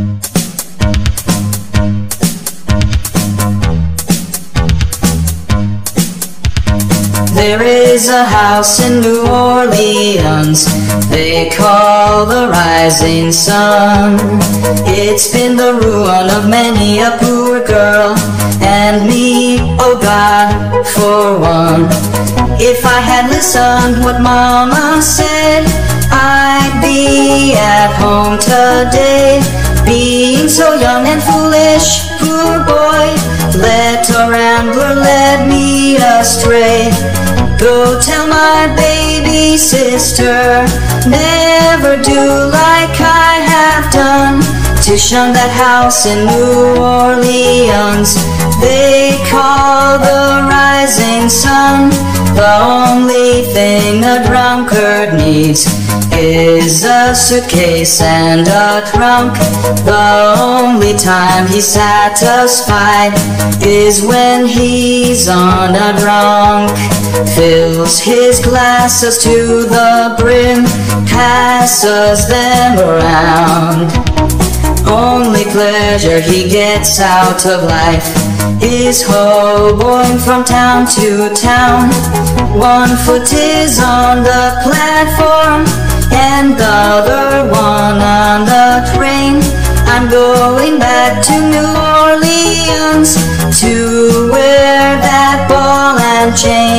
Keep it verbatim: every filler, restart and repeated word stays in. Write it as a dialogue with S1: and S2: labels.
S1: There is a house in New Orleans they call the Rising Sun. It's been the ruin of many a poor girl, and me, oh God, for one. If I had listened what Mama said, I'd be at home today. Being so young and foolish, poor boy, let a rambler lead me astray. Go tell my baby sister, never do like I have done, to shun that house in New Orleans they call the Rising Sun. The only thing a drunkard needs is a suitcase and a trunk. The only time he's satisfied is when he's on a drunk. Fills his glasses to the brim, passes them around. Only pleasure he gets out of life is hoboing from town to town. One foot is on the platform and the other one on the train. I'm going back to New Orleans to wear that ball and chain.